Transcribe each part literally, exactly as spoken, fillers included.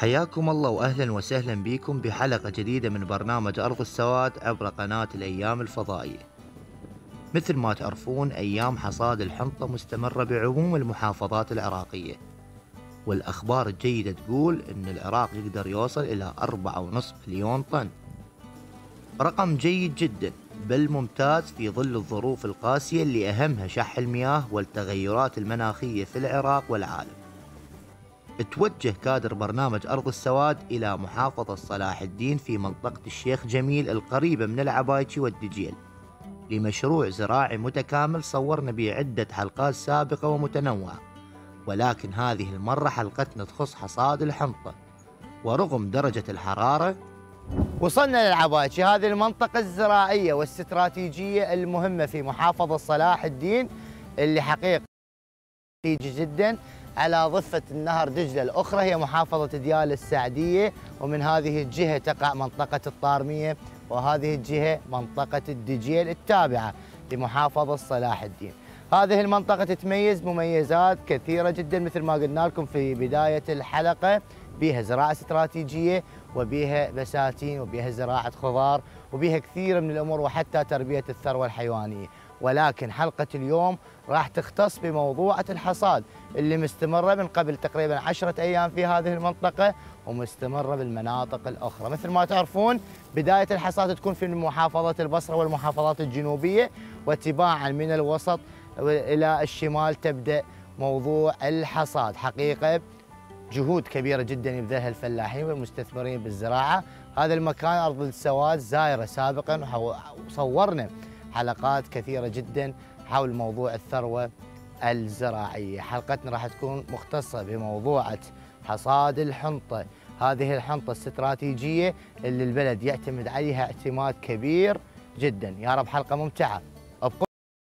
حياكم الله وأهلا وسهلا بكم بحلقة جديدة من برنامج أرض السواد عبر قناة الأيام الفضائية. مثل ما تعرفون أيام حصاد الحنطة مستمرة بعموم المحافظات العراقية، والأخبار الجيدة تقول أن العراق يقدر يوصل إلى أربعة ونصف مليون طن، رقم جيد جدا بل ممتاز في ظل الظروف القاسية اللي أهمها شح المياه والتغيرات المناخية في العراق والعالم. توجه كادر برنامج أرض السواد إلى محافظة صلاح الدين في منطقة الشيخ جميل القريبة من العبايتي والدجيل لمشروع زراعي متكامل صورنا به عدة حلقات سابقة ومتنوعة، ولكن هذه المرة حلقتنا تخص حصاد الحنطة. ورغم درجة الحرارة وصلنا للعبايتي، هذه المنطقة الزراعية والاستراتيجية المهمة في محافظة صلاح الدين اللي حقيقة جدا على ضفة النهر دجلة. الأخرى هي محافظة ديال السعدية، ومن هذه الجهة تقع منطقة الطارمية، وهذه الجهة منطقة الدجيل التابعة لمحافظة صلاح الدين. هذه المنطقة تتميز مميزات كثيرة جدا مثل ما قلنا لكم في بداية الحلقة، بها زراعة استراتيجية وبها بساتين وبها زراعة خضار وبها كثير من الأمور وحتى تربية الثروة الحيوانية. ولكن حلقة اليوم راح تختص بموضوعة الحصاد اللي مستمرة من قبل تقريبا عشرة أيام في هذه المنطقة ومستمرة بالمناطق الأخرى. مثل ما تعرفون بداية الحصاد تكون في محافظة البصرة والمحافظات الجنوبية، وتباعا من الوسط إلى الشمال تبدأ موضوع الحصاد. حقيقة جهود كبيرة جدا يبذلها الفلاحين والمستثمرين بالزراعة. هذا المكان أرض السواد زايرة سابقا وصورنا حلقات كثيرة جدا حول موضوع الثروة الزراعية. حلقتنا راح تكون مختصة بموضوعة حصاد الحنطة، هذه الحنطة الاستراتيجية اللي البلد يعتمد عليها اعتماد كبير جدا. يا رب حلقة ممتعة. أبقوا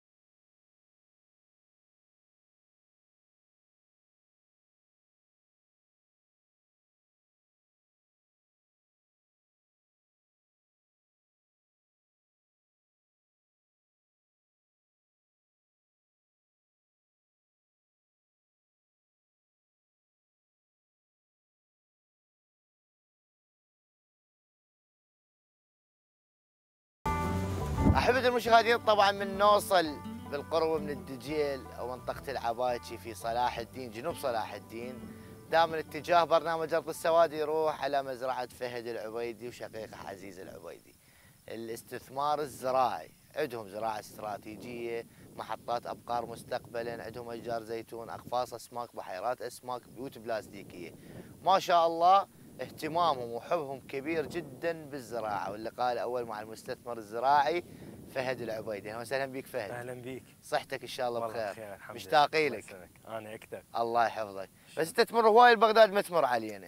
أحبة المشاهدين، طبعا من نوصل بالقرب من الدجيل أو منطقة العبايتي في صلاح الدين جنوب صلاح الدين، دائما اتجاه برنامج أرض السواد يروح على مزرعة فهد العبيدي وشقيقه عزيز العبيدي. الاستثمار الزراعي عندهم زراعة استراتيجية، محطات أبقار مستقبلا، عندهم أشجار زيتون، أقفاص أسماك، بحيرات أسماك، بيوت بلاستيكية. ما شاء الله اهتمامهم وحبهم كبير جدا بالزراعة. واللقاء الأول مع المستثمر الزراعي فهد العبيدي. اهلا وسهلا بك فهد. اهلا بك. صحتك ان شاء الله بخير؟ بخير الحمد لله. مشتاقين لك. انا اكثر. الله يحفظك. بس انت تمر هواي بغداد ما تمر علينا.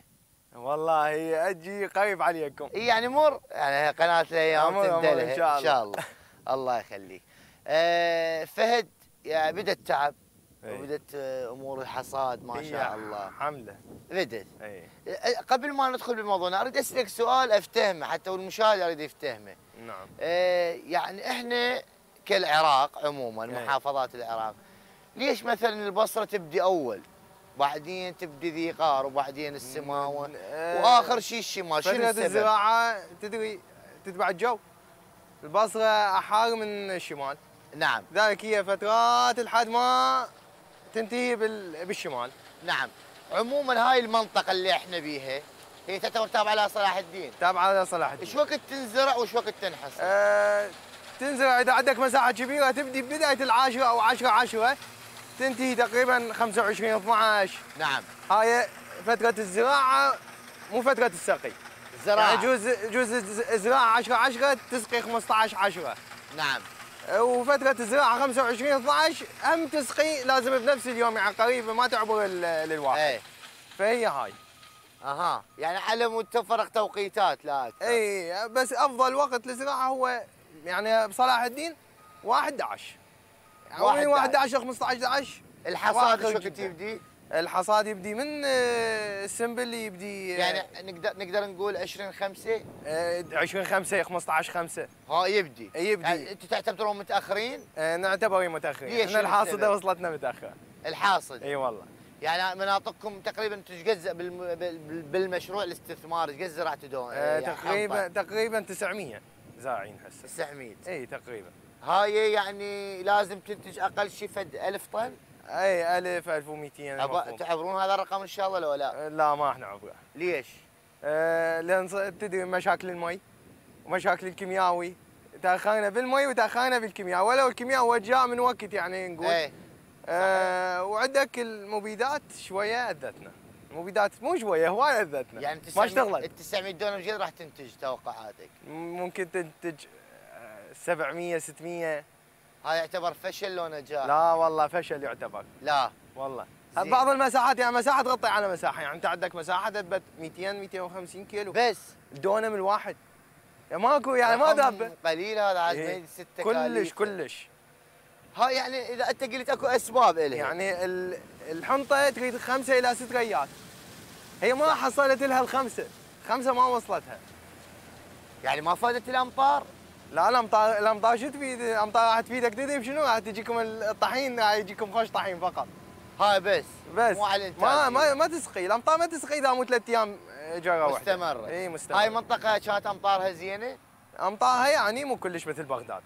والله اجي قريب عليكم. يعني مر يعني قناه الايام تندلها ان شاء الله. ان شاء الله. الله يخليك. أه فهد، يعني بدا التعب وبدت امور الحصاد ما شاء الله. حمله بدت. اي. قبل ما ندخل بالموضوع اريد اسالك سؤال افتهمه حتى والمشاهد يريد يفتهمه. نعم. أه يعني احنا كالعراق عموما محافظات العراق، ليش مثلا البصره تبدي اول بعدين تبدي ذي قار وبعدين السماوه أه واخر شيء الشمال؟ شنو السبب؟ فترة الزراعه تدري تتبع الجو. البصره احار من الشمال. نعم. ذلك هي فترات لحد ما تنتهي بالشمال. نعم. عموما هاي المنطقه اللي احنا بيها هي تعتبر تابعه لصلاح الدين. تابعه لصلاح الدين. ايش وقت تنزرع وايش وقت تنحصر؟ أه تنزرع اذا عندك مساحه كبيره تبدي بدايه العاشره او عشرة عشرة تنتهي تقريبا خمسة وعشرين اثنعش. نعم. هاي فتره الزراعه مو فتره السقي. الزراعه يعني يجوز يجوز الزراعه عشرة عشرة تسقي خمسطعش عشرة. نعم. وفتره الزراعه خمسة وعشرين اثنعش هم تسقي لازم بنفس اليوم، يعني قريبه ما تعبر للواحد. ايه. فهي هاي. اها، يعني على متفرق توقيتات لا اكثر. اي بس افضل وقت للزراعه هو يعني بصلاح الدين واحد أحد عشر. يعني واحد أحد عشر خمسطعش احد عشر. الحصاد ايش وقت يبدي؟ الحصاد يبدي من السنبل يبدي يعني نقدر نقدر نقول عشرين خمسة. عشرين خمسة خمسطعش خمسة. ها يبدي. يبدي. يعني انتم تعتبرون متاخرين؟ نعتبر متاخرين. احنا الحاصده وصلتنا متاخره. الحاصد. اي والله. يعني مناطقكم تقريبا انتم ايش قد بالم... بال- بالمشروع الاستثماري ايش قد زرعتوا دون؟ آه تقريبا تقريبا تسعمية زارعين هسه. تسعمية. اي تقريبا. هاي يعني لازم تنتج اقل شيء فد ألف طن؟ اي ألف ألف ومئتين. أبا تعبرون هذا الرقم ان شاء الله لو لا؟ آه لا ما احنا عبره. ليش؟ آه لان ص- تدري مشاكل المي ومشاكل الكيمياوي، تاخرنا بالمي وتاخرنا بالكيمياء، ولو الكيمياء هو جاء من وقت يعني نقول. ايه. آه وعندك المبيدات شويه اذتنا، المبيدات مو شويه هواي اذتنا. يعني ما اشتغلت. ال تسعمية دونم جد راح تنتج توقعاتك؟ ممكن تنتج آه، سبعمية ستمية. هاي يعتبر فشل لو نجاح؟ لا والله فشل يعتبر. لا والله زين. بعض المساحات يعني مساحه تغطي على مساحه، يعني انت عندك مساحه تثبت مئتين مئتين وخمسين كيلو بس الدونم الواحد، يعني ماكو يعني ما رقم دابه قليل هذا عاد إيه. ما ستة كلش كاليف. كلش. هاي يعني اذا انت قلت اكو اسباب لها يعني ال- الحنطه تريد خمسه الى ست ريات، هي ما حصلت لها الخمسه، خمسه ما وصلتها. يعني ما فادت الامطار؟ لا الامطار الامطار شو تفيد؟ الامطار راح تفيدك تدري بشنو؟ راح تجيكم الطحين، راح يجيكم خوش طحين فقط. هاي بس بس مو على الانتاج. ما ما ما تسقي، الامطار ما تسقي اذا مو ثلاث ايام جره واحده مستمره. اي مستمره. هاي منطقه كانت امطارها زينه؟ امطارها يعني مو كلش مثل بغداد.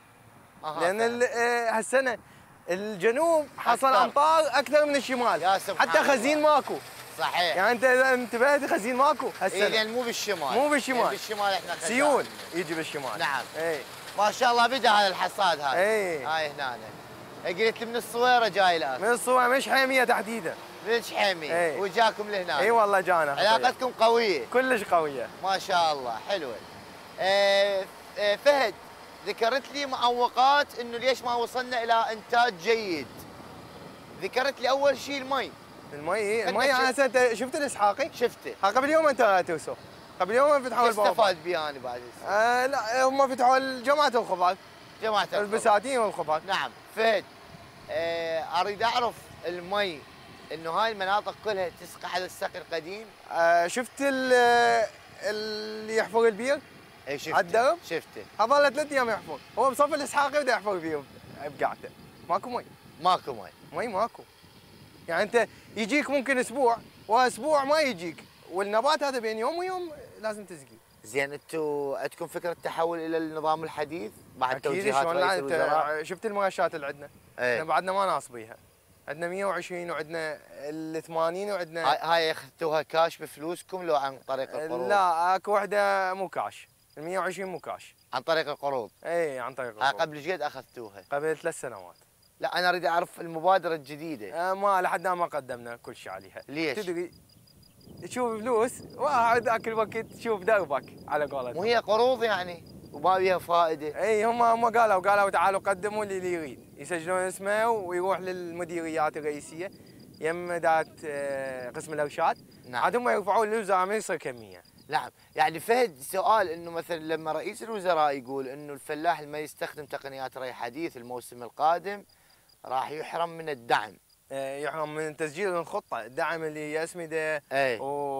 آه لان ال- آه، هالسنه الجنوب حصل أكثر. امطار اكثر من الشمال، يا سبحان حتى خزين الله. ماكو. صحيح. يعني انت اذا انتبهت خزين ماكو هالسنه. اي لان مو بالشمال. مو بالشمال. يعني بالشمال احنا خزان. سيول يجي بالشمال. نعم. اي ما شاء الله بدا هذا الحصاد هذا. اي هاي هنا قلت لي من الصويره جاي الان. من الصور مش حاميه تحديدا. من الشحيمي. إيه. وجاكم لهنا. اي والله جانا. علاقتكم قويه. كلش قويه. ما شاء الله حلوه. آه آه فهد ذكرت لي معوقات انه ليش ما وصلنا الى انتاج جيد. ذكرت لي اول شيء المي. المي اي خدنا المي شف- انا هسه انت شفت الاسحاقي؟ شفته. ها قبل يوم انت توصل، قبل يوم فتحوا كيف البوابه. استفاد بها انا بعد هسه؟ آه لا هم فتحوا جماعه الخباز، جماعه الخبر. البساتين والخباز. نعم فهد آه اريد اعرف المي انه هاي المناطق كلها تسقى على السقي القديم. آه شفت ال- اللي يحفر البير؟ اي شفته. عالدرب؟ شفته. هذول ثلاث ايام يحفر، هو بصف الاسحاقي بدا يحفر بير بقعته، ماكو مي، ماكو مي. مي ماكو. يعني انت يجيك ممكن اسبوع واسبوع ما يجيك، والنبات هذا بين يوم ويوم لازم تسقي. زين انتم عندكم فكره التحول الى النظام الحديث بعد اكيد توجيهات شلون رئيس لا الوزراء؟ انت شفت المرشات اللي عندنا؟ ايه. احنا بعدنا ما ناصبيها. عندنا مئة وعشرين وعندنا ال ثمانين وعندنا هاي هاي اخذتوها كاش بفلوسكم لو عن طريق القروض؟ لا اكو وحده مو كاش، ال مئة وعشرين مو كاش. عن طريق القروض. اي عن طريق هاي القروض. قبل ايش قد اخذتوها؟ قبل ثلاث سنوات. لا انا اريد اعرف المبادره الجديده. آه ما لحد الآن ما قدمنا كل شيء عليها. ليش؟ تدري تشوف فلوس واحد ذاك الوقت تشوف دربك على قولتهم. مو هي قروض يعني وما بيها فائده. اي هم هم قالوا قالوا تعالوا قدموا اللي اللي يريد، يسجلون اسمه ويروح للمديريات الرئيسيه يم ذات آه، قسم الارشاد. نعم. عاد هم يرفعون للوزاره ما يصير كميه. نعم يعني فهد سؤال انه مثلا لما رئيس الوزراء يقول انه الفلاح اللي ما يستخدم تقنيات ري حديث الموسم القادم راح يحرم من الدعم. آه، يحرم من تسجيل الخطه، الدعم اللي هي اسمده اي.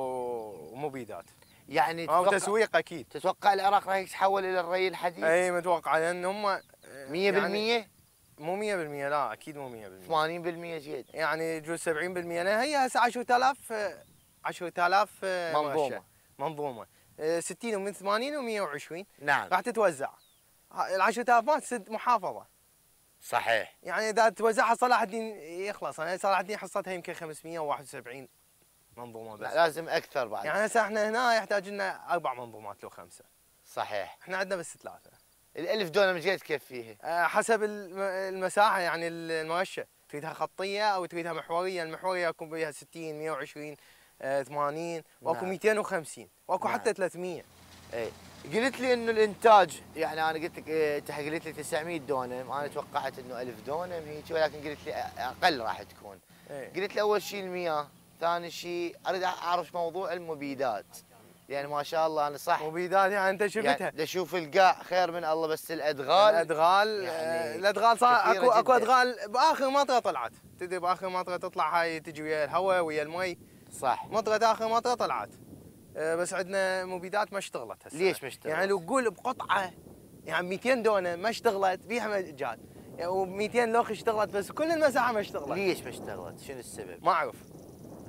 ومبيدات يعني او تتوقع تسويق اكيد. تتوقع العراق راح يتحول الى الري الحديث؟ اي متوقع لان هم آه، مية بالمية؟ يعني مو مية بالمية لا اكيد مو مية بالمية. ثمانين بالمية جيد. يعني يجوز سبعين بالمية لان هي هسه عشرة آلاف آه، عشرة آلاف آه، منظومة. مؤشر. منظومه آه، ستين ومن ثمانين ومئة وعشرين نعم راح تتوزع. ال عشرة آلاف ما تسد محافظه، صحيح. يعني اذا توزعها صلاح الدين يخلص. انا صلاح الدين حصتها يمكن خمسمئة وواحد وسبعين منظومه بس. لا لازم اكثر بعد. يعني هسه احنا هنا يحتاج لنا اربع منظومات لو خمسه، صحيح. احنا عندنا بس ثلاثه. الألف دونم ايش قد تكفيها؟ آه، حسب الم- المساحه يعني المؤشر، تريدها خطيه او تريدها محوريه. المحوريه يكون بها ستين مئة وعشرين آه، ثمانين واكو نعم. مئتين وخمسين واكو نعم. حتى ثلاثمئة. اي قلت لي انه الانتاج يعني انا قلت لك إيه، انت قلت لي تسعمئة دونم، انا توقعت انه ألف دونم هيك ولكن قلت لي اقل راح تكون. ايه. قلت لي اول شيء المياه، ثاني شيء اريد اعرف موضوع المبيدات. يعني ما شاء الله انا صح مبيدات يعني انت شفتها. يعني بدي اشوف القاع خير من الله بس الادغال. الادغال يعني يعني الادغال صار كثيرة اكو اكو جداً. ادغال باخر مطره طلعت. تدري باخر مطره تطلع هاي تجي ويا الهواء ويا المي. صح. مطره اخر مطره طلعت. آه، بس عندنا مبيدات ما اشتغلت هسه. ليش ما اشتغلت؟ يعني لو تقول بقطعه يعني مئتين دونه ما اشتغلت بيها مجال، يعني و200 لوخ اشتغلت بس كل المساحه ما اشتغلت. ليش ما اشتغلت؟ شنو السبب؟ ما اعرف.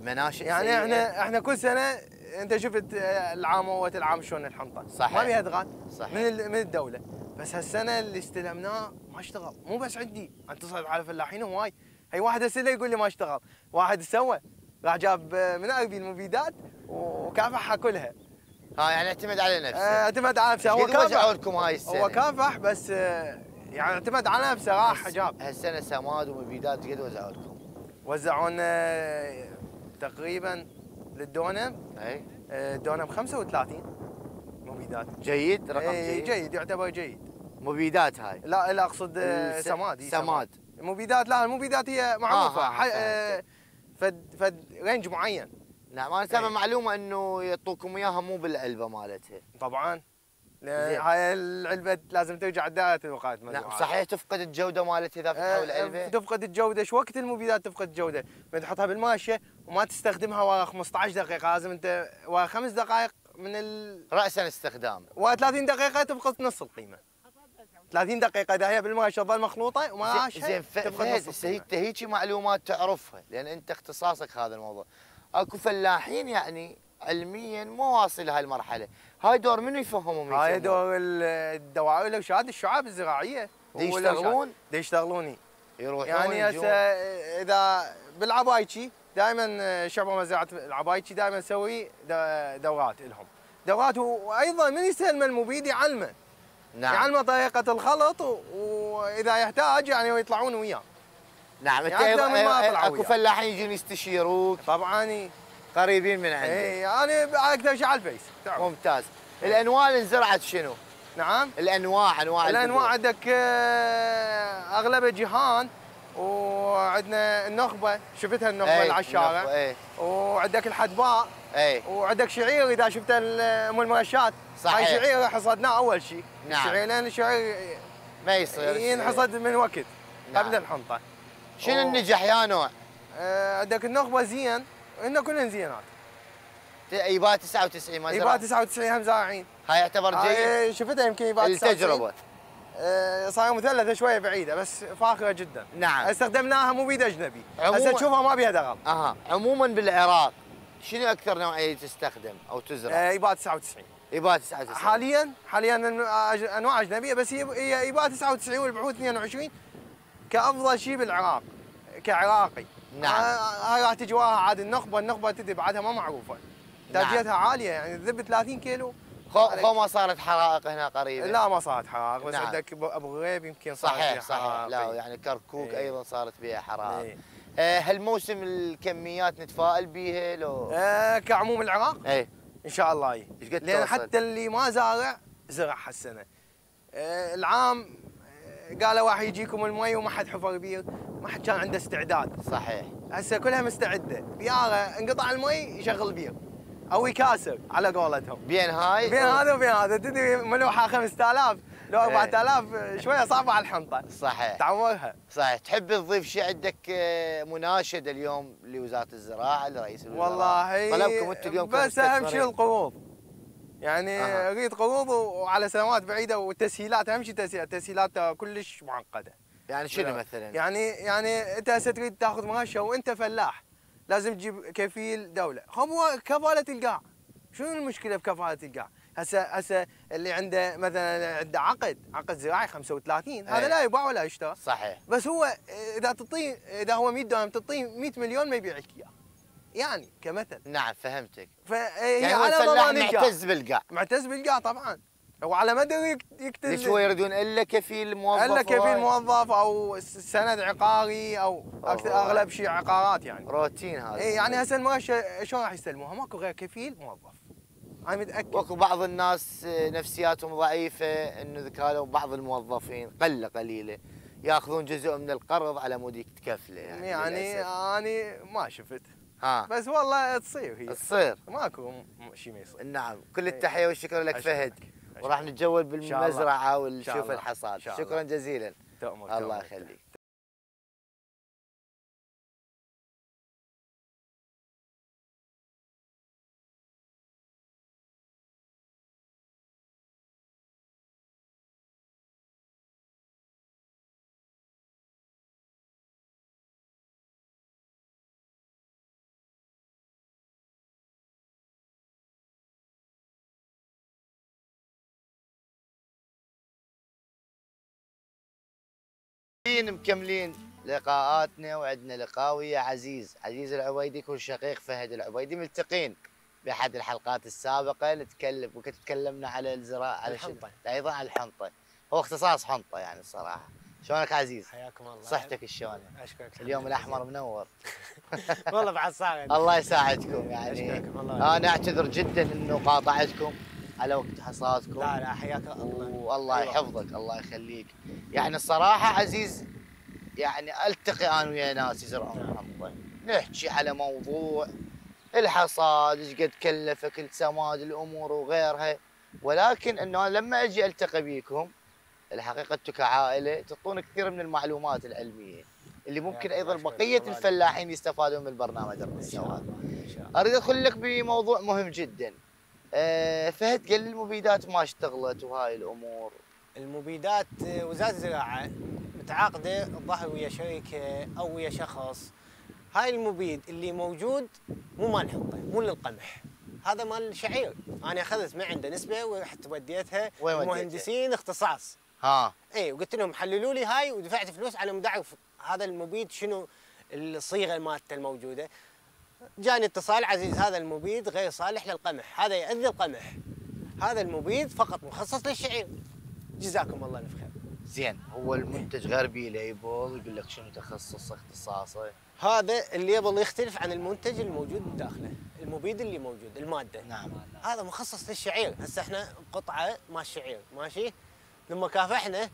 مناشئ يعني سيئة. احنا احنا كل سنه انت شفت العام اول العام شلون الحنطه صحيح. ما بيها ادغال صحيح. من من الدوله. بس هالسنه اللي استلمناه ما اشتغل، مو بس عندي، اتصلت على فلاحين هواي. هي واحد اسئله يقول لي ما اشتغل، واحد سوى راح جاب من ابي المبيدات وكافحها كلها. ها يعني اعتمد على نفسه. اه، اعتمد على نفسه. هو كافح. وزعوا لكم هاي السنه؟ هو كافح بس اه، يعني اعتمد على نفسه راح جاب. هالسنه سماد ومبيدات قد وزعوا لكم؟ وزعوا لنا تقريبا للدونم. اي. الدونم خمسة وثلاثين مبيدات. جيد، رقم اي جيد. جيد، يعتبر جيد. مبيدات هاي؟ لا لا اقصد الس... سماد. سماد. المبيدات لا، المبيدات هي معروفه. آه آه آه فد فد رينج معين. نعم. انا سامع معلومه انه يعطوكم اياها مو بالعلبه مالتها. طبعا. هاي العلبه لازم ترجع دائره الوقايه المزروعات. نعم صحيح. تفقد الجوده مالتها اذا فتحوا العلبه؟ تفقد الجوده. ايش وقت المبيدات تفقد الجوده؟ من تحطها بالماشيه وما تستخدمها ورا خمسة عشر دقيقه، لازم انت ورا خمس دقائق من ال راسا استخدام. ورا ثلاثين دقيقه تفقد نص القيمه. ثلاثين دقيقه اذا هي بالماشيه تظل مخلوطه وما زين. فهد انت هيك معلومات تعرفها لان انت اختصاصك هذا الموضوع. اكو فلاحين يعني علميا مو واصل لهي المرحله، هاي دور منو يفهمهم؟ هاي دور الدواعي والارشاد، الشعاب الزراعيه. دي يشتغلون؟ دي يشتغلون يروحون يعني هسه اذا بالعبايتشي دائما شعبه مزرعه العبايتشي دائما نسوي دورات لهم. دورات، وايضا من يستلم المبيد يعلمه. نعم. يعلمه طريقه الخلط واذا يحتاج يعني يطلعون وياه. نعم. يعني انت اكو فلاحين يجون يستشيروك؟ طبعا قريبين من عندك. اي انا اكثر شيء على الفيس. ممتاز. الانواع اللي انزرعت شنو؟ نعم. الانواع انواع الانواع عندك اغلبها جيهان، وعندنا النخبه شفتها النخبه اللي على الشارع. ايه. وعندك الحدباء. ايه. وعندك شعير اذا شفت ام المرشات. صحيح. هاي شعير حصدناه اول شيء. نعم. الشعير لان الشعير ما يصير ينحصد من وقت. نعم. قبل الحنطه. شنو النجح يا نوع؟ آه عندك النخبه زين، هن كلهن زينات. يبقى تسعة وتسعين ما يبقى تسعة وتسعين هم زارعين. هاي يعتبر جيد؟ هاي شفتها يمكن يبقى تسعة وتسعين. التجربه آه صار مثلثه شويه بعيده بس فاخره جدا. نعم. استخدمناها مبيد اجنبي. هسه تشوفها ما بيها دغل. اها. عموما بالعراق شنو اكثر نوعيه تستخدم او تزرع؟ آه يبقى تسعة وتسعين. يبقى تسعة وتسعين. حاليا حاليا انواع اجنبيه بس هي يبقى تسعة وتسعين والبحوث اثنين وعشرين كافضل شيء بالعراق كعراقي. نعم. هاي راح تجي وراها عاد النخبه، النخبه تدري بعدها ما معروفه. انتاجيتها نعم. عاليه يعني تذب ثلاثين كيلو. خو ما صارت حرائق هنا قريبا؟ لا ما صارت حرائق بس نعم. عندك ابو غريب يمكن صارت صحيح فيها صحيح حرائق. لا يعني كركوك ايه. ايضا صارت بها حرائق. ايه. آه هالموسم الكميات نتفائل بيها لو؟ آه كعموم العراق؟ ايه ان شاء الله اي. ايش قد لان توصل؟ حتى اللي ما زارع زرع هالسنه. آه العام قالوا واحد يجيكم المي وما حد حفر بير، ما حد كان عنده استعداد. صحيح. هسه كلها مستعده، بياره انقطع المي يشغل بير او يكاسر على قولتهم. بين هاي بين هذا وبين هذا تدري ملوحه خمسة آلاف لو أربعة آلاف شويه صعبه على الحنطه. صحيح. تعورها. صحيح. تحب تضيف شيء؟ عندك مناشده اليوم لوزاره الزراعه لرئيس الوزراء؟ والله طلبكم انتم اليوم بس اهم شيء القروض. يعني أه. اريد قروض وعلى سنوات بعيده وتسهيلات، اهم شيء تسهيلات، تسهيلات كلش معقده. يعني شنو مثلا؟ يعني يعني انت هسه تريد تاخذ ماشيه وانت فلاح لازم تجيب كفيل دوله، هو كفاله القاع. شنو المشكله بكفاله القاع؟ هسه هسه اللي عنده مثلا عنده عقد عقد زراعي خمسة وثلاثين هذا لا يباع ولا يشترى. صحيح. بس هو اذا تعطيه اذا هو مية دونم تعطيه مية مليون ما يبيع لك اياه. يعني كمثل. نعم فهمتك. فهي يعني على ضمان القاع. معتز بالقاع. معتز بالقاع طبعا. هو على مدى يكتز. ليش هو يريدون الا كفيل موظف؟ الا كفيل موظف او سند عقاري او اغلب شيء عقارات يعني. روتين هذا. اي يعني هسه المؤشر شلون راح يستلموها؟ ماكو غير كفيل موظف. انا متاكد. واكو بعض الناس نفسياتهم ضعيفه انه قالوا بعض الموظفين قله قليله ياخذون جزء من القرض على مود يتكفله يعني. يعني انا ما شفت. ها. بس والله تصير هي. تصير. ماكو شيء ما يصير. نعم. كل التحيه والشكر لك فهد. وراح نتجول بالمزرعه ونشوف الحصاد. شكرا جزيلا. الله يخليك. مكملين مكملين لقاءاتنا، وعندنا لقاء ويا عزيز عزيز العبيدي يكون شقيق فهد العبيدي، ملتقين باحد الحلقات السابقه نتكلم وكنت تكلمنا على الزراعه على الحنطه، ايضا على الحنطه. هو اختصاص حنطه يعني الصراحه. شلونك عزيز؟ حياكم الله. صحتك شلون؟ اشكرك. اليوم الاحمر منور. والله بعد صاعد. الله يساعدكم يعني. الله. انا اعتذر جدا انه قاطعتكم على وقت حصادكم. لا لا حياك الله. والله يحفظك الله يخليك. يعني الصراحه عزيز يعني التقي انا ويا ناس يزرعون الحنطه، نحكي على موضوع الحصاد، ايش قد كلفك السماد الامور وغيرها، ولكن انه لما اجي التقي بيكم الحقيقه انتم كعائله تعطون كثير من المعلومات العلميه اللي ممكن ايضا بقيه الفلاحين يستفادون من البرنامج ارض السواد. اريد ادخل لك بموضوع مهم جدا. أه فهد قال لي المبيدات ما اشتغلت وهاي الامور. المبيدات وزاره الزراعه متعاقده الظاهر ويا شركه او ويا شخص. هاي المبيد اللي موجود مو مال حنطه، مو للقمح، هذا مال الشعير. انا اخذت من عنده نسبه ورحت وديتها لمهندسين اختصاص. ها اي وقلت لهم حللوا لي هاي، ودفعت فلوس على مود اعرف هذا المبيد شنو الصيغه مالته الموجوده. جاني اتصال عزيز هذا المبيد غير صالح للقمح، هذا يأذي القمح، هذا المبيد فقط مخصص للشعير. جزاكم الله الف خير. زين، هو المنتج غير بيه ليبل يقول لك شنو تخصصه اختصاصه؟ هذا الليبل يختلف عن المنتج الموجود داخله، المبيد اللي موجود الماده. نعم. هذا مخصص للشعير، هسه احنا قطعه مال الشعير ماشي، لما كافحنا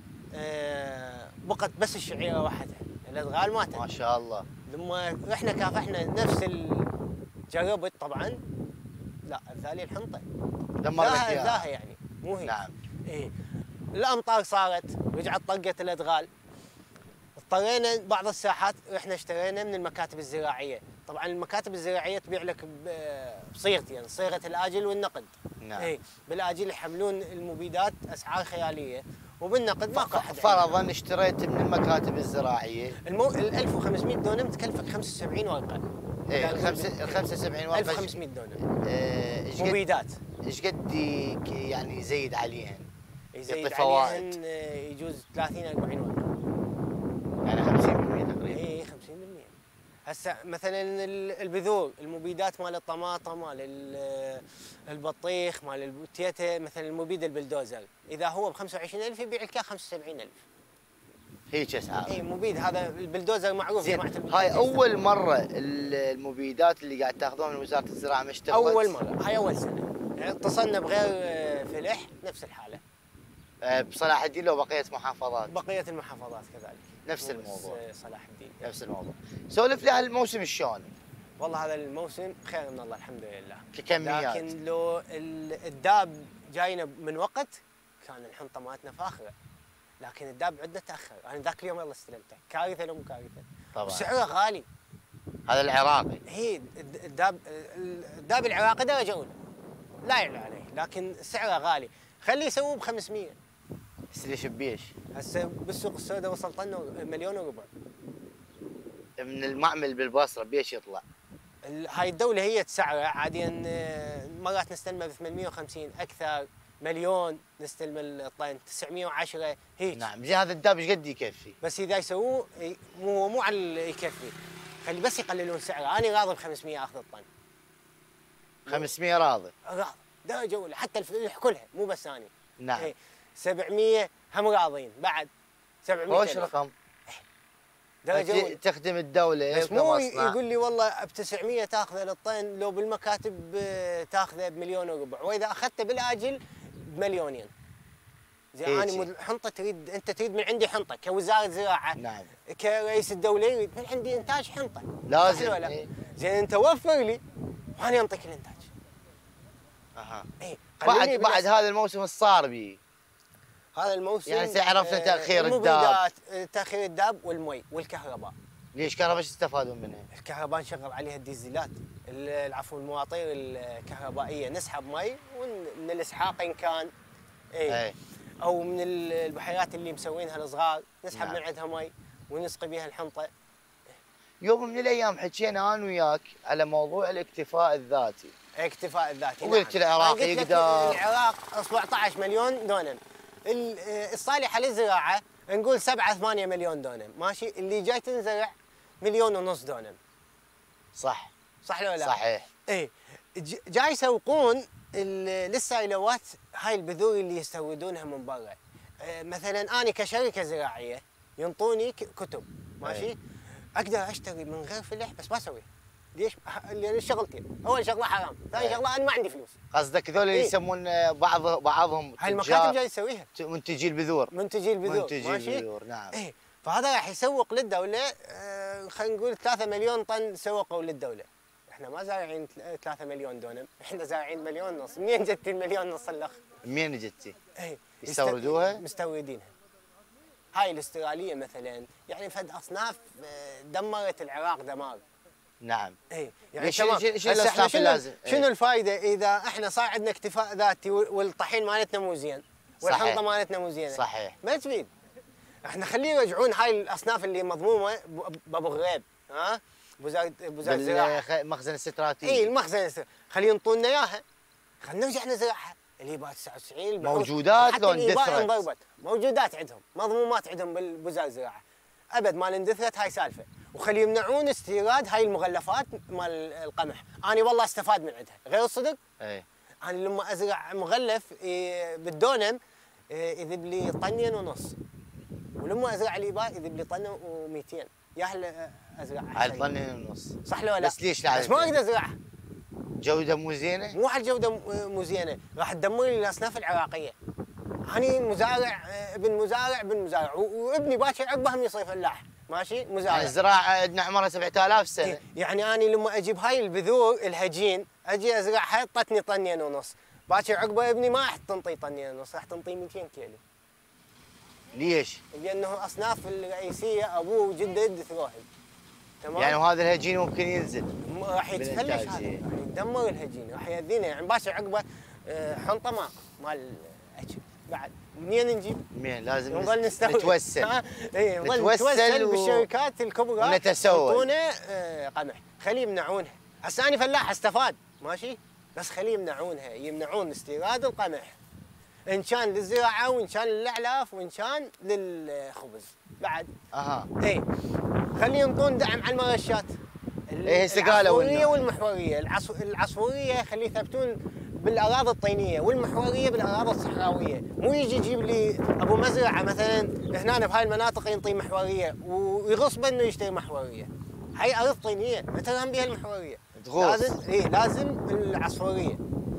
آه بقت بس الشعيره وحدها، الادغال ماتت. ما شاء الله. لما احنا كافحنا نفس ال... جربت طبعا لا الثاني الحنطه دمرت اياها. ذاها يعني مو هي. نعم. ايه الامطار صارت رجعت طقت الادغال، اضطرينا بعض الساحات رحنا اشترينا من المكاتب الزراعيه. طبعا المكاتب الزراعيه تبيع لك بصيغتين، يعني صيغه الاجل والنقد. نعم. ايه بالاجل يحملون المبيدات اسعار خياليه، وبالنقد ماكو احد. فرضا اشتريت من المكاتب الزراعيه المو... ال ألف وخمسمئة دونم تكلفك خمسة وسبعين ورقه. ايه ال خمسة وسبعين ورقه ألف وخمسمئة دونم. ايش اه مبيدات. ايش قد يعني يزيد عليهن؟ يزيد عليهن يجوز ثلاثين أربعين ورقه. يعني خمسين بالمئة تقريبا. اي خمسين بالمئة. هسه مثلا البذور، المبيدات مال الطماطم، مال البطيخ، مال البوتيتا، مثلا المبيد البلدوزر اذا هو ب خمسة وعشرين ألف يبيع لك خمسة وسبعين ألف. هيك اسعار. اي مبيد هذا البلدوزر معروف جماعه. هاي اول مره المبيدات اللي قاعد تاخذونها من وزاره الزراعه ما اشتغلت؟ اول مره، هاي اول سنه. يعني اتصلنا بغير فلح نفس الحاله. بصلاح الدين لو بقيه محافظات؟ بقيه المحافظات كذلك نفس الموضوع. صلاح الدين نفس الموضوع. سولف لي على الموسم شلون؟ والله هذا الموسم خير من الله الحمد لله. ككميات. لكن لو الداب جاينا من وقت كان الحنطه مالتنا فاخره، لكن الداب عندنا تاخر. انا ذاك اليوم يلا استلمته، كارثه لو مو كارثه. طبعا. وسعره غالي. هذا العراقي. هي الداب الداب العراقي درجه اولى لا يعلى عليه، لكن سعره غالي. خليه يسووه ب خمسمئة. ليش بيش؟ هسه بالسوق السوداء وصلت لنا مليون وربع. من المعمل بالبصره بيش يطلع؟ هاي الدوله هي تسعره عاديا، مرات نستلمه ب ثمانمئة وخمسين، اكثر مليون نستلم الطن تسعمئة وعشرة هيك. نعم. زين هذا الداب ايش قد يكفي؟ بس اذا يسووه مو مو على يكفي، خلي بس يقللون سعره. انا راضي ب خمسمئة اخذ الطن. خمسمئة راضي؟ راضي درجه اولى، حتى الفلح كلها مو بس اني. نعم. ايه سبعمئة هم راضين بعد. سبعمئة خوش رقم. درجه اولى. تخدم الدوله بس مو يقول لي والله ب تسعمئة تاخذه للطن، لو بالمكاتب تاخذه بمليون وربع، واذا اخذته بالاجل بمليونين. زين انا حنطه تريد، انت تريد من عندي حنطه كوزاره زراعه. نعم. كرئيس الدوله يريد من عندي انتاج حنطه. لازم. إيه؟ زين انت وفر لي وانا انطيك الانتاج. اها. اي بعد بعد هذا الموسم ايش صار بيه؟ هذا الموسم يعني عرفنا تاخير الداب، تاخير الداب والمي والكهرباء. ليش كهرباء ايش تستفادون منها؟ الكهرباء نشغل عليها الديزلات، العفو المواطير الكهربائيه، نسحب مي من الاسحاق ان كان اي, أي. او من البحيرات اللي مسوينها الصغار نسحب. نعم. من عندها مي ونسقي بها الحنطه. يوم من الايام حكينا انا وياك على موضوع الاكتفاء الذاتي. الاكتفاء الذاتي. وقلت نعم. العراق يقدر. العراق سبعة عشر مليون دونم الصالحه للزراعه نقول سبعة ثمانية مليون دونم، ماشي؟ اللي جاي تنزرع مليون ونص دونم. صح صح لو لا؟ صحيح. اي جاي يسوقون للسايلوات هاي البذور اللي يستوردونها من برا. مثلا انا كشركه زراعيه ينطوني كتب، ماشي؟ أي. اقدر اشتري من غير فلح بس ما اسويها. ليش؟ لان شغلتين، اول شغله حرام، ثاني شغله انا ما عندي فلوس. قصدك هذول اللي إيه؟ يسمون بعض بعضهم هاي المكاتب جاي يسويها، منتجي البذور. منتجي البذور منتجي ماشي؟ البذور نعم. ايه فهذا راح يسوق للدوله. آه خلينا نقول ثلاثة مليون طن سوقوا للدوله. احنا ما زارعين ثلاثة مليون دونم، احنا زارعين مليون ونص. منين جت المليون ونص الاخ؟ منين جتي؟ ايه يستوردوها؟ مستوردينها. هاي الاستراليه مثلا يعني فد اصناف دمرت العراق دمار. نعم. اي يعني شنو شنو الاصناف اللازم؟ شنو الفائده اذا احنا صار عندنا اكتفاء ذاتي والطحين مالتنا مو زين والحنطه مالتنا مو زينه؟ صحيح. ما تفيد. احنا خليه يرجعون هاي الاصناف اللي مضمومه بابو غريب، ها؟ بوزاره بوزاره الزراعه. المخزن الاستراتيجي. اي المخزن الاستراتيجي، خليه ينطونا اياها. خلينا نرجع نزرعها. الهبات تسعة وتسعين موجودات لو اندثرت. موجودات عندهم، مضمومات عندهم بالوزاره الزراعه. ابد ما اندثرت هاي سالفه، وخلي يمنعون استيراد هاي المغلفات مال القمح. انا والله استفاد من عندها، غير الصدق؟ اي انا لما ازرع مغلف بالدونم يذب لي طنين ونص، ولما ازرع الاباء يذب لي طن ومئتين. يا هل ازرعها على طنين ونص. صح لو لا؟ بس ليش لا؟ بس ما اقدر ازرعها. جوده مو زينه؟ مو على الجوده مو زينه، راح تدمر لي الاصناف العراقيه. أنا مزارع ابن مزارع ابن مزارع وابني باكر عقبه هم يصير فلاح، ماشي؟ مزارع. يعني الزراعه عندنا عمرها سبعة آلاف سنه. إيه؟ يعني أنا لما أجيب هاي البذور الهجين أجي أزرعها طتني طنين ونص، باكر عقبه ابني ما راح تنطي طنين ونص، راح تنطي مئتين كيلو. ليش؟ لأنه أصناف الرئيسية أبوه وجده يدثروهم. تمام؟ يعني وهذا الهجين ممكن ينزل. راح يتفلش هذا، راح يدمر الهجين، راح يأذينا. يعني باكر عقبه حنطه ماء مال أكل. بعد منين نجيب؟ منين لازم نظل نستورد. نتوسل. اي نظل نتوسل بالشركات الكبرى ونتسول. يعطونا قمح، خليه يمنعونها. هسه انا فلاح استفاد، ماشي؟ بس خليه يمنعونها، يمنعون استيراد القمح. ان كان للزراعه وان كان للاعلاف وان كان للخبز بعد. اها. اي خليه ينطون دعم على المرشات. ايه هسه قالوا العصفوريه والمحوريه، العصفوريه خليه يثبتون بالاراضي الطينيه والمحوريه بالاراضي الصحراويه، مو يجي يجيب لي ابو مزرعه مثلا هنا بهاي المناطق ينطي محوريه ويغصب انه يشتري محوريه. هاي ارض طينيه ما ترهم بها المحوريه. تغوص. لازم اي لازم العصفوريه.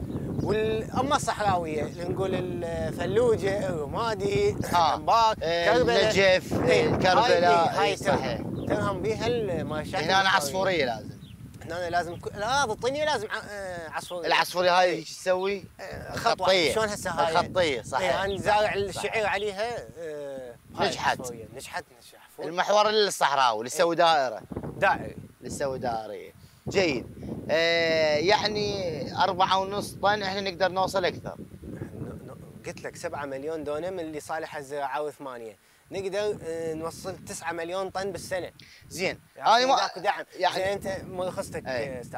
واما الصحراويه اللي نقول الفلوجه، الرمادي، الانبار، كربلاء، النجف، الكربلاء، هاي صحيح ترهم بها المرشات. هنا عصفوريه لازم. هنا لازم الاراضي الطينيه لازم عصفوريه. العصفوريه هاي ايش تسوي؟ خطيه. شلون هسه هاي؟ خطيه صحيح. يعني زارع الشعير عليها نجحت. نجحت نجح. المحور الصحراوي اللي يسوي دائره. دائري. اللي يسوي دائريه. جيد. آه يعني أربعة ونص طن احنا نقدر نوصل اكثر. قلت لك سبعة مليون دونم اللي صالحه الزراعه وثمانيه. نقدر نوصل تسعة مليون طن بالسنه. زين. انا ما دعم. يعني يعني انت ملخصتك استاذ.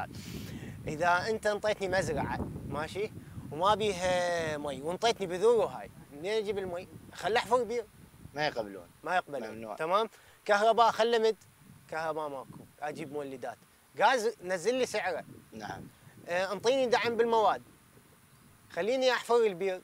اذا انت انطيتني مزرعه ماشي وما بيها مي وانطيتني بذور وهاي، منين اجيب المي؟ خل احفر بير. ما يقبلون. ما يقبلون. ممنوع. تمام؟ كهرباء خل مد. كهرباء ماكو، اجيب مولدات. غاز نزل لي سعره. نعم. اه انطيني دعم بالمواد. خليني احفر البير.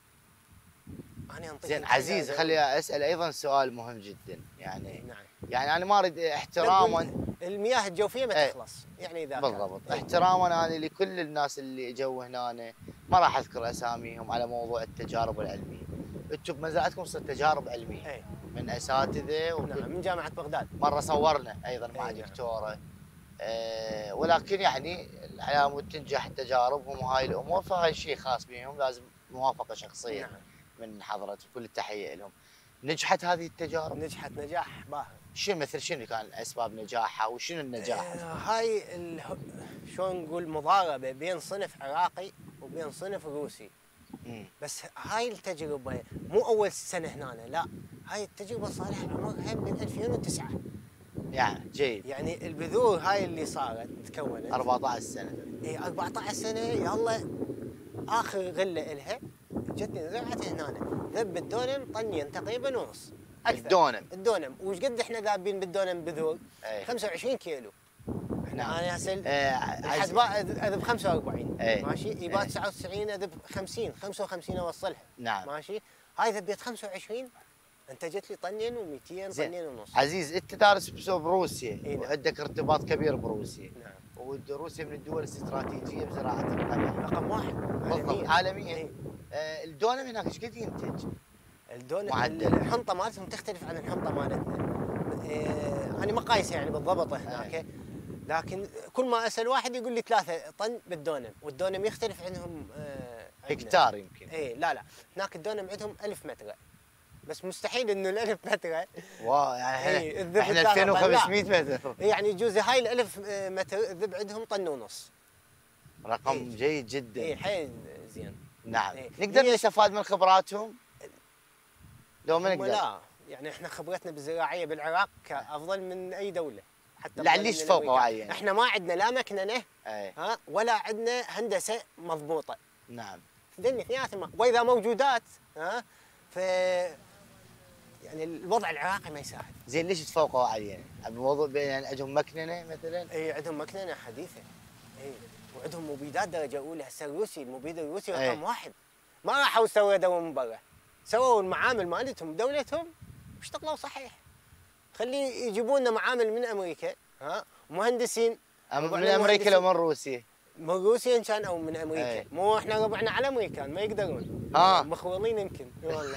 أنا أنطيك زين عزيز، خلي اسال ايضا سؤال مهم جدا. يعني نعم. يعني انا ما اريد احتراما المياه الجوفيه ما تخلص. يعني اذا بالضبط كان. احتراما انا لكل الناس اللي اجوا هنا، ما راح اذكر اساميهم، على موضوع التجارب العلميه. انتم بمزرعتكم صرت تجارب علميه. أي. من اساتذه و... نعم من جامعه بغداد. مره صورنا ايضا مع أي دكتوره. نعم. أه ولكن يعني على مود تنجح تجاربهم وهاي الامور، فهاي شيء خاص بهم، لازم موافقه شخصيه. نعم. من حضرتك كل التحيه لهم. نجحت هذه التجارب؟ نجحت نجاح باهر. شنو مثل شنو كان اسباب نجاحها وشنو النجاح؟ آه هاي ال... شلون نقول مضاربه بين صنف عراقي وبين صنف روسي. مم. بس هاي التجربه مو اول سنه هنا، لا هاي التجربه صار لها عمرها من ألفين وتسعة. يعني جيد. يعني البذور هاي اللي صارت تكونت أربعة عشر سنه. اي أربعة عشر سنه يلا اخر غله الها جتني زرعتها هنا ذب الدونم طنين تقريبا ونص. اكثر. الدونم الدونم، وش قد احنا ذابين بالدونم بذور؟ أي. خمسة وعشرين كيلو. نعم. انا هسه آه الحسباء اذب خمسة وأربعين. أي. ماشي، يبات أي. تسعة وتسعين اذب خمسين، خمسة وخمسين اوصلها. نعم. ماشي، هاي ذبيت خمسة وعشرين انتجت لي طنين و200 طنين ونص. عزيز انت دارس بروسيا إيه. وعندك ارتباط كبير بروسيا. نعم. وروسيا من الدول الاستراتيجيه بزراعه القمح. رقم واحد بالضبط عالميا. إيه. آه الدونم هناك ايش قد ينتج؟ الدونم معدل. الحنطه مالتهم تختلف عن الحنطه مالتنا. إيه، انا ما قايسه يعني بالضبط هناك. أي. لكن كل ما اسال واحد يقول لي ثلاثة طن بالدونم، والدونم يختلف عندهم آه هكتار يمكن. اي لا لا، هناك الدونم عندهم ألف متر، بس مستحيل انه الألف متر. واو يعني إيه، الذب احنا الثالث ألفين لا. وخمسمئة متر. يعني يجوز هاي الألف متر الذب عندهم طن ونص. رقم إيه. جيد جدا. اي حيل زين. نعم. إيه. نقدر هي- نستفاد من خبراتهم؟ لو ما هم نقدر. لا، يعني احنا خبرتنا بالزراعيه بالعراق افضل من اي دوله، حتى لا، أفضل ليش من فوق الأمريكان. معين؟ احنا ما عندنا لا مكننه اي. ها ولا عندنا هندسه مضبوطه. نعم. ذني اثنيناتهم، واذا موجودات ها ف يعني الوضع العراقي ما يساعد. زين ليش تفوقوا علينا؟ بموضوع يعني عندهم مكننه مثلا؟ اي عندهم مكننه حديثه. اي وعندهم مبيدات درجه اولى. هسه الروسي المبيد الروسي أي. رقم واحد. ما راحوا استوردوا من برا، سووا المعامل مالتهم بدولتهم واشتغلوا صحيح. خلي يجيبوا لنا معامل من امريكا ها ومهندسين. أم- من ربعنا امريكا لو مهندسين. من روسيا؟ من روسيا ان كان او من امريكا. أي. مو احنا ربعنا على امريكان ما يقدرون. ها. مخولين يمكن والله.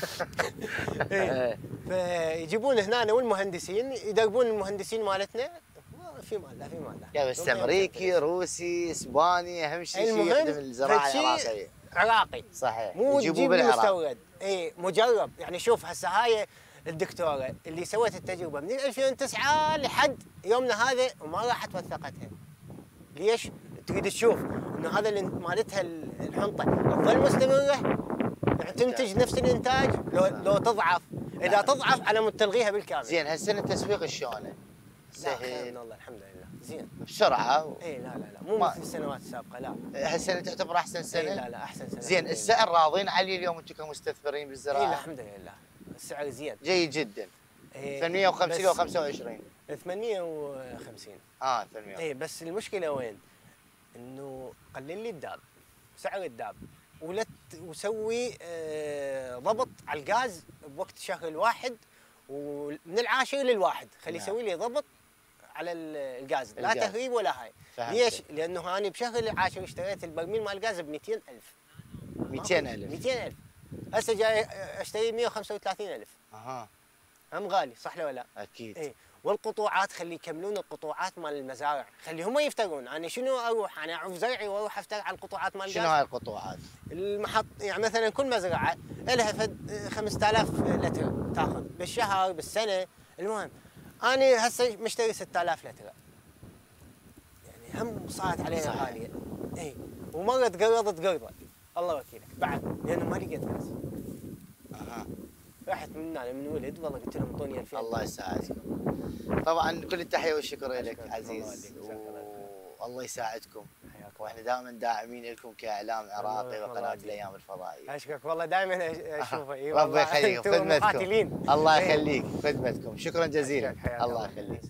إيه. إيه. فيجيبون هنا والمهندسين يدربون المهندسين مالتنا. ما في مال لا في مال لا. يا بس امريكي روسي اسباني اهم شيء المهم شيء يخدم الزراعه فشي العراقيه. عراقي. صحيح. مو يجيبوه تجيب لي بالعراق. مستورد. اي مجرب. يعني شوف هسه هاي الدكتوره اللي سوت التجربه من ألفين وتسعة لحد يومنا هذا وما راحت وثقتها. ليش؟ تريد تشوف انه هذا اللي مالتها الحنطه تظل مستمره، يعني تنتج نفس الانتاج لو لو تضعف. اذا نعم. تضعف على مود تلغيها بالكامل. زين هالسنه التسويق شلونه؟ لا خير من سهل الله الحمد لله زين. بسرعه و... اي لا لا لا مو ما- مثل السنوات السابقه لا. هالسنه تعتبر احسن سنه؟ اي لا لا احسن سنه. زين الحمد السعر راضين عليه اليوم انتم كمستثمرين لله. اي بالزراعه؟ الحمد لله السعر زين. جيد جدا. إيه، ثمانمئة وخمسين بس و خمسة وعشرين. ثمانمئة وخمسين. اه ثمانمئة. اي بس المشكله وين؟ انه قلل لي الداب، سعر الداب، ولا ت- وسوي آه، ضبط على الغاز بوقت شهر الواحد ومن العاشر للواحد، خلي نعم. يسوي لي ضبط على ال- الغاز، لا الغاز. تهريب ولا هاي. فهمت. ليش؟ لانه انا بشهر العاشر اشتريت البرميل مال الغاز ب مئتين ألف. مئتين ألف. مئتين ألف. هسه جاي اشتري مئة وخمسة وثلاثين ألف. اها هم غالي صح ولا لا؟ اكيد. اي والقطوعات خلي يكملون القطوعات مال المزارع، خلي هم يفترون. انا شنو اروح انا اعوف زرعي واروح افتر على القطوعات مال شنو الغاز؟ هاي القطوعات؟ المحط يعني مثلا كل مزرعه لها فد خمسة آلاف لتر تاخذ بالشهر بالسنه. المهم انا هسه مشتري ستة آلاف لتر، يعني هم صارت علينا صحيح. غاليه. اي ومره تقرضت قرضه الله وكيلك بعد لانه ما لقيت غاز. اها رحت من هنا من ولد والله قلت لهم اعطوني ألفين. الله يساعدك. طبعا كل التحيه والشكر لك أشكرك. الله عزيز يهديك. جزاك الله خير. والله يساعدكم. حياك الله. واحنا دائما داعمين لكم كاعلام عراقي الله وقناه يهديك. الايام الفضائيه. اشكرك والله دائما اشوفه. اي ربي والله يخليك أنتم خدمتكم. مقاتلين. الله إيه. يخليك خدمتكم شكرا جزيلا. أشكرك. حياك الله يخليك.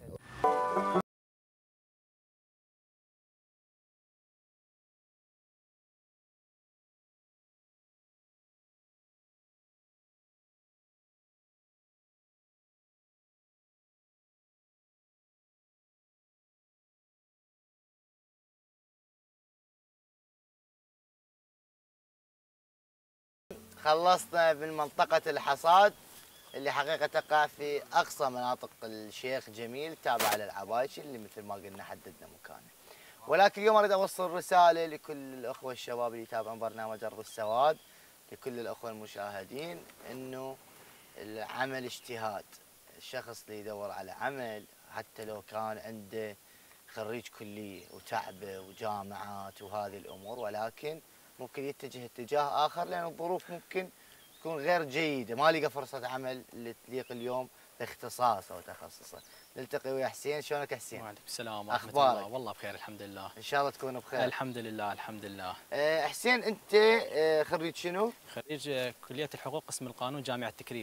خلصنا من منطقة الحصاد اللي حقيقة تقع في أقصى مناطق الشيخ جميل تابعة للعبايشي اللي مثل ما قلنا حددنا مكانه. ولكن اليوم أريد أوصل رسالة لكل الأخوة الشباب اللي يتابعون برنامج أرض السواد، لكل الأخوة المشاهدين، إنه العمل اجتهاد. الشخص اللي يدور على عمل حتى لو كان عنده خريج كلية وتعبه وجامعات وهذه الأمور، ولكن ممكن يتجه اتجاه آخر لأن الظروف ممكن تكون غير جيدة، ما لقى فرصة عمل اللي تليق اليوم باختصاصه وتخصصه. نلتقي ويا حسين. شلونك حسين؟ وعليكم السلام ورحمة أخبارك؟ الله. والله بخير الحمد لله. إن شاء الله تكون بخير. الحمد لله الحمد لله. أه حسين أنت أه خريج شنو؟ خريج كلية الحقوق قسم القانون جامعة تكريت.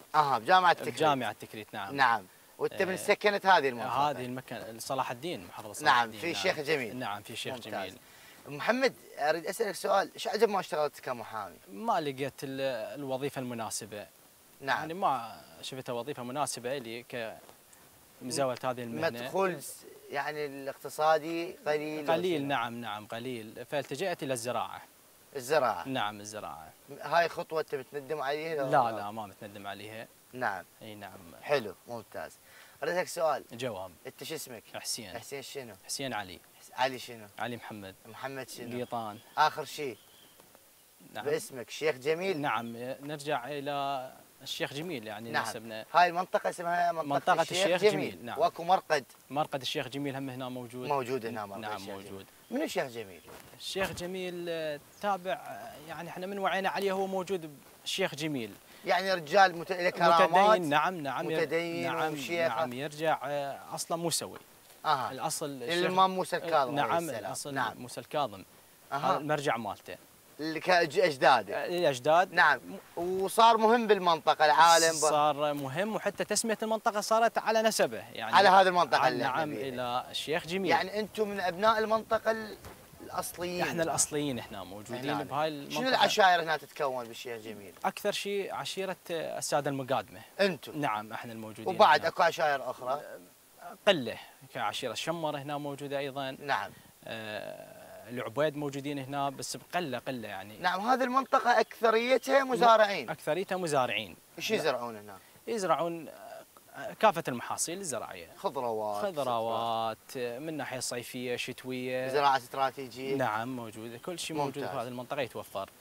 اها بجامعه تكريت. بجامعه تكريت نعم. نعم. وانت من سكنت هذه المنطقه؟ هذه المكان صلاح الدين، محافظه صلاح نعم الدين. في الشيخ جميل. نعم في الشيخ ممتاز. جميل. محمد اريد اسالك سؤال، شو عجب ما اشتغلت كمحامي؟ ما لقيت ال- الوظيفه المناسبه. نعم. يعني ما شفتها وظيفه مناسبه لي كمزاوله هذه المهنه. مدخول يعني الاقتصادي قليل. قليل نعم نعم قليل، فالتجأت الى الزراعه. الزراعه. نعم الزراعه. هاي خطوه انت بتندم عليها؟ لا لا, لا ما متندم عليها. نعم. اي نعم. حلو ممتاز. اريد اسالك سؤال. جواب. انت شو اسمك؟ حسين. حسين شنو؟ حسين علي. علي شنو؟ علي محمد. محمد شنو؟ قيطان. اخر شيء. نعم. باسمك شيخ جميل. نعم نرجع الى الشيخ جميل يعني نعم. نسبنا. هاي المنطقة اسمها منطقة, منطقة الشيخ, الشيخ جميل. جميل. نعم. واكو مرقد. مرقد الشيخ جميل هم هنا موجود. موجود هنا مرقد نعم الشيخ موجود. جميل. منو الشيخ جميل؟ الشيخ جميل آه، تابع آه، يعني احنا من وعينا عليه هو موجود الشيخ جميل. يعني رجال مت... له كرامات. متدين نعم نعم. متدين نعم وشيخ. نعم يرجع آه، اصلا موسوي. اها. الاصل الامام موسى الكاظم. نعم الاصل نعم. موسى الكاظم. أها. المرجع مالته. اللي كاجداده. الاجداد. نعم. وصار مهم بالمنطقة العالم. صار مهم، وحتى تسمية المنطقة صارت على نسبه يعني. على هذه المنطقة اللي نعم الى الشيخ جميل. يعني انتم من ابناء المنطقة الاصليين. احنا الاصليين هنا موجودين هنا. بهاي المنطقة. شنو العشائر هنا تتكون بالشيخ جميل؟ اكثر شيء عشيرة السادة المقادمة. انتم؟ نعم احنا الموجودين. وبعد هنا. اكو عشائر اخرى؟ قلة كعشيرة الشمر هنا موجودة ايضا. نعم. آه العبيد موجودين هنا بس بقلة قلة يعني. نعم. هذه المنطقة اكثريتها مزارعين. اكثريتها مزارعين. ايش يزرعون هنا؟ يزرعون كافة المحاصيل الزراعية. خضروات. خضروات من ناحية صيفية شتوية. زراعة استراتيجية. نعم موجودة، كل شيء موجود في هذه المنطقة يتوفر.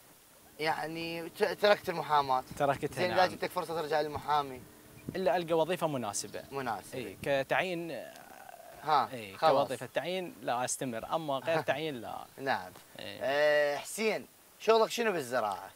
يعني تركت المحاماة. تركتها. زين. نعم. اذا جتك فرصة ترجع للمحامي؟ الا القى وظيفة مناسبة. مناسبة. اي كتعيين. ها. اي خلاص. كوظيفة تعيين لا استمر، اما غير تعيين لا. نعم. إيه. أه حسين شغلك شنو بالزراعة؟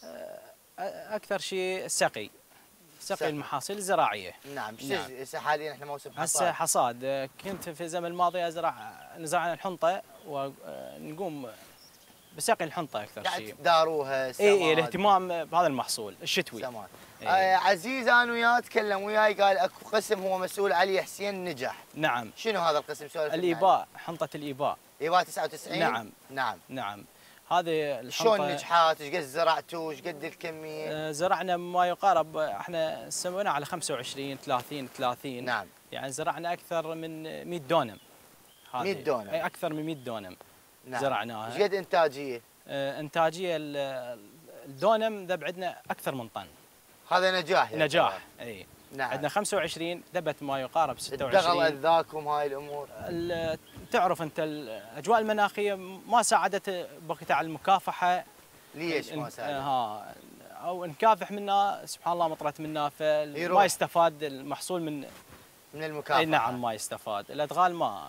اكثر شيء سقي. سقي, سقي. المحاصيل الزراعية. نعم. نعم. هسه حاليا احنا موسم حصاد. هسه حصاد. كنت في الزمن الماضي ازرع نزرع الحنطة ونقوم بسقي الحنطة اكثر يعني شيء. تداروها سماد. اي الاهتمام بهذا المحصول الشتوي. سماد. إيه. آه عزيز انا وياه تكلم وياي قال اكو قسم هو مسؤول عليه حسين نجح. نعم. شنو هذا القسم؟ سولف. الإيباء، حنطة الإيباء. إيباء تسعة وتسعين. نعم. نعم. نعم. هذه الحنطة شلون نجحات؟ ايش قد زرعتوا؟ ايش قد الكمية؟ آه، زرعنا ما يقارب، احنا سوينا على خمسة وعشرين ثلاثين ثلاثين. نعم. يعني زرعنا أكثر من مئة دونم. هذه. مئة دونم. أي أكثر من مئة دونم. نعم. زرعناها. ايش قد انتاجية؟ آه، إنتاجية ال- الدونم ذب عندنا أكثر من طن. هذا نجاح يعني. نجاح. اي. نعم. عندنا خمسة وعشرين ذبت ما يقارب ستة الدغل وعشرين. اذاكم هاي الامور؟ ال- تعرف انت الاجواء المناخيه ما ساعدت بوقتها على المكافحه. ليش ما إن- ساعدت؟ ها او نكافح منا سبحان الله مطرت منا فما يروح. يستفاد المحصول من. من المكافحة. اي نعم ما يستفاد، الادغال ما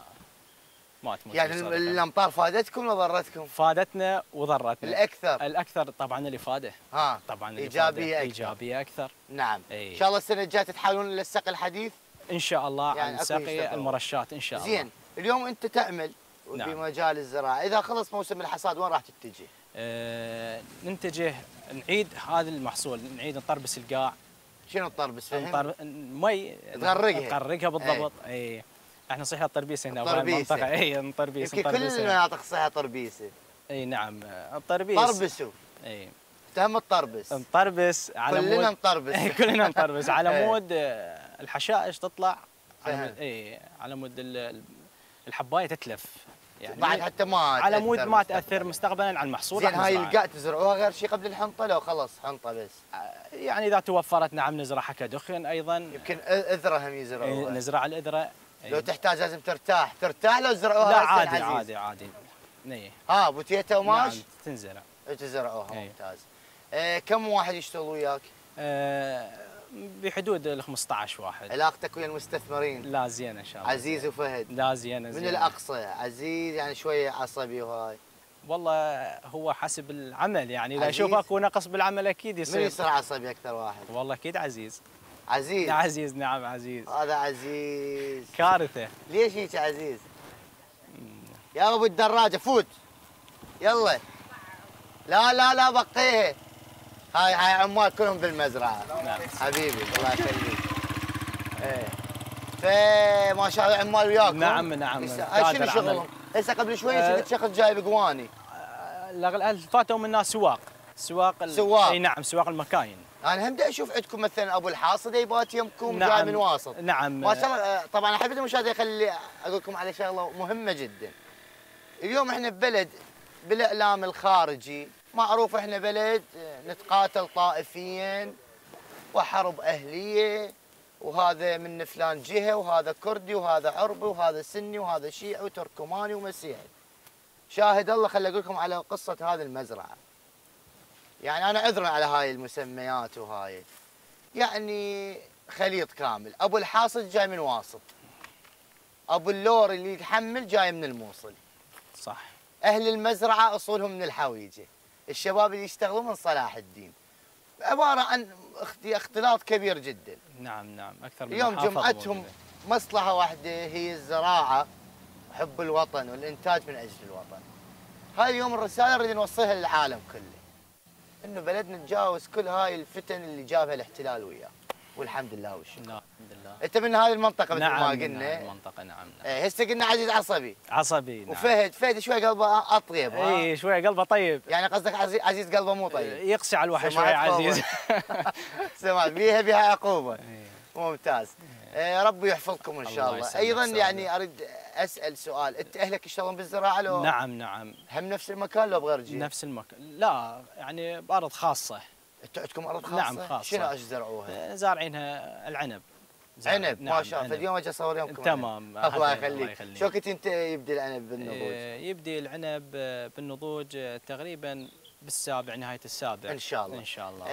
ما تموت. يعني صراحة. الامطار فادتكم ولا ضرتكم؟ فادتنا وضرتنا. الاكثر. الاكثر طبعا الافاده. ها. طبعا الإفادة. ايجابية اكثر. ايجابيه اكثر. نعم. أي. ان شاء الله السنة الجاية تتحولون للسقي الحديث؟ ان شاء الله يعني عن أكو سقي يشتغلون. المرشات ان شاء الله. زين. اليوم انت تعمل نعم. بمجال الزراعة، اذا خلص موسم الحصاد وين راح تتجه؟ آه ننتجه نعيد هذا المحصول، نعيد نطربس القاع. شنو الطربس؟ فهم؟ نطر... مي تغرقها. نغرقها بالضبط. اي. احنا صحيح الطربيس هنا بهاي الطربيسة. المنطقه. اي نطربيس يمكن كل نطربيس. المناطق صحيح طربيسة. اي نعم الطربيس. طربسوا. اي تهم الطربس. نطربس على كلنا مود. نطربس. كلنا نطربس على إيه. مود آه، الحشائش تطلع. على فهم. مود اي على مود ال- الحبايه تتلف. يعني بعد حتى ما على مود تأثر ما مستقبلاً. تاثر مستقبلا على المحصول. زين. راح هاي نزرعه. القاع تزرعوها غير شيء قبل الحنطة لو خلص حنطة بس؟ يعني اذا توفرت نعم نزرعها كدخن ايضا. يمكن اذرة هم إيه، يزرعوها. نزرع الاذره. لو تحتاج لازم ترتاح، ترتاح لو زرعوها لا هسه عادي العزيز. عادي عادي. اي ها بوتيتا وماش؟ نعم تنزرع. تزرعوها. إيه. ممتاز. آه كم واحد يشتغل وياك؟ آه بحدود ال خمسطعش واحد. علاقتك ويا المستثمرين؟ لا زين ان شاء الله. عزيز وفهد؟ لا زين من زين. الاقصى. عزيز يعني شويه عصبي وهاي. والله هو حسب العمل يعني اذا عزيز؟ يشوف اكو نقص بالعمل اكيد من يصير. يصير عصبي اكثر واحد؟ والله اكيد عزيز. عزيز. عزيز نعم عزيز. هذا عزيز. كارثه. ليش هيك عزيز؟ يا ابو الدراجه فوت. يلا. لا لا لا بقيها. هاي هاي عمال كلهم بالمزرعه. نعم. حبيبي الله يخليك. ايه فما شاء الله عمال وياكم. نعم نعم. هاي شنو شغلهم؟ هسه قبل شوي أه شفت شخص جايب قواني. اللي فاتوا منا سواق سواق سواق. اي نعم سواق المكاين. انا هم دا اشوف عندكم مثلا ابو الحاصد يبات يمكم نعم. جاي من واسط. نعم ما شاء الله. طبعا احب المشاهدين خلي اقول لكم على شغله مهمه جدا. اليوم احنا ببلد بالاعلام الخارجي معروف احنا بلد نتقاتل طائفيا وحرب اهليه، وهذا من فلان جهه وهذا كردي وهذا عربي وهذا سني وهذا شيعي وتركماني ومسيحي. شاهد الله خلي اقول لكم على قصه هذه المزرعه. يعني انا عذرا على هاي المسميات وهاي. يعني خليط كامل، ابو الحاصد جاي من واسط. ابو اللور اللي يتحمل جاي من الموصل. صح. اهل المزرعه اصولهم من الحويجه. الشباب اللي يشتغلون من صلاح الدين. عباره عن اختلاط كبير جدا. نعم نعم اكثر من اليوم جمعتهم مصلحه واحده هي الزراعه، حب الوطن والانتاج من اجل الوطن. هاي اليوم الرساله نريد نوصلها للعالم كله. انه بلدنا نتجاوز كل هاي الفتن اللي جابها الاحتلال وياه. والحمد لله والشكر. نعم الحمد لله. انت من هذه المنطقه مثل نعم ما قلنا. نعم المنطقه نعم. نعم. ايه هسه قلنا عزيز عصبي. عصبي نعم. وفهد فهد شوي قلبه اطيب. اي شوي قلبه طيب. يعني قصدك عزيز, عزيز قلبه مو طيب. يقسي الواحد شوي عزيز. سمعت بيها بيها عقوبه. ممتاز. إيه ربي يحفظكم ان شاء الله. ايضا يعني اريد اسال سؤال، انت اهلك يشتغلون بالزراعه لو؟ نعم نعم. هم نفس المكان لو بغير جهه؟ نفس المكان، لا يعني بارض خاصه. انتم عندكم ارض خاصه؟ نعم خاصه. شنو ايش زرعوها؟ زارعينها العنب. عنب نعم ما شاء الله. فاليوم اجي اصور يومكم. تمام. الله يخليك. شو وقت انت يبدي العنب بالنضوج؟ يبدي العنب بالنضوج تقريبا بالسابع، نهايه السابع ان شاء الله. ان شاء الله.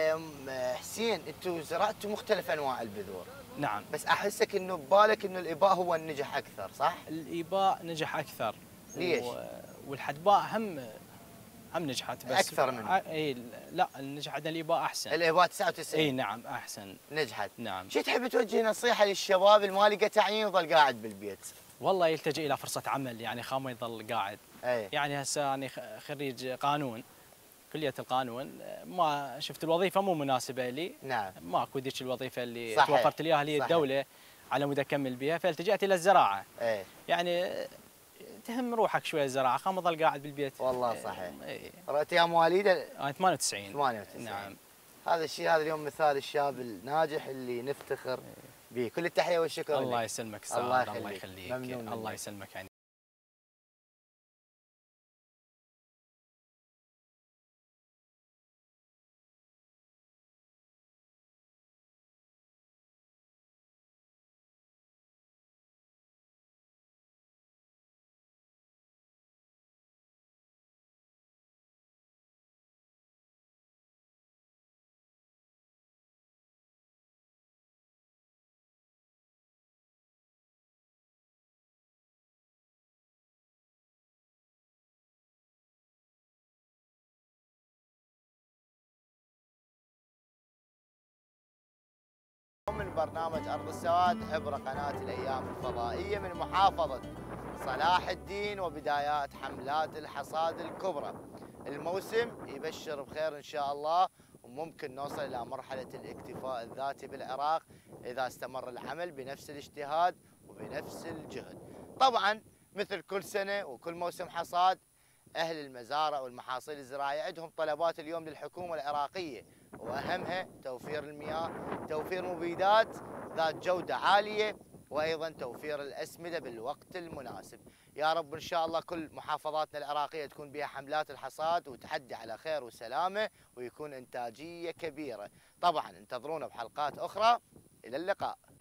حسين انتم زرعتوا مختلف انواع البذور. نعم. بس احسك انه ببالك انه الاباء هو النجح اكثر، صح؟ الاباء نجح اكثر. ليش؟ و... والحدباء هم هم نجحت بس اكثر منه. اي لا نجح عندنا الاباء احسن. الاباء تسعة وتسعين. اي نعم احسن. نجحت. نعم. شو تحب توجه نصيحه للشباب اللي ما لقى تعيين وظل قاعد بالبيت؟ والله يلتجئ الى فرصه عمل، يعني خا ما يظل قاعد. أي. يعني هسه انا خريج قانون، كليه القانون، ما شفت الوظيفه مو مناسبه لي. نعم. ماكو ذيك الوظيفه اللي صحيح. توفرت لي اياها لي الدوله على مود اكمل بها، فالتجأت الى الزراعه. اي. يعني تهم روحك شويه الزراعه، خا ما ظل قاعد بالبيت. والله صحيح. اي. رأيت يا مواليد؟ انا ثمانية وتسعين. ثمانية وتسعين. نعم. هذا الشيء هذا اليوم مثال الشاب الناجح اللي نفتخر به. كل التحيه والشكر. الله يسلمك استاذ. الله الله يخليك. يخليك. ممنون. الله يسلمك يعني. من برنامج أرض السواد عبر قناة الأيام الفضائية من محافظة صلاح الدين، وبدايات حملات الحصاد الكبرى. الموسم يبشر بخير إن شاء الله، وممكن نوصل إلى مرحلة الاكتفاء الذاتي بالعراق إذا استمر العمل بنفس الاجتهاد وبنفس الجهد. طبعا مثل كل سنة وكل موسم حصاد، أهل المزارع والمحاصيل الزراعية عندهم طلبات اليوم للحكومة العراقية، وأهمها توفير المياه، توفير مبيدات ذات جودة عالية، وأيضا توفير الأسمدة بالوقت المناسب. يا رب إن شاء الله كل محافظاتنا العراقية تكون بها حملات الحصاد وتحدي على خير وسلامة، ويكون إنتاجية كبيرة. طبعا انتظرونا بحلقات أخرى، إلى اللقاء.